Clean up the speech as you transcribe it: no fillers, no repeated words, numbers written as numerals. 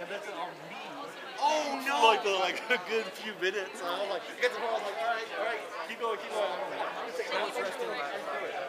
and that's on me. Oh no! Like a good few minutes. I was like, get the ball. I was like, all right, keep going. I'm like, I'm gonna take Someone's resting last.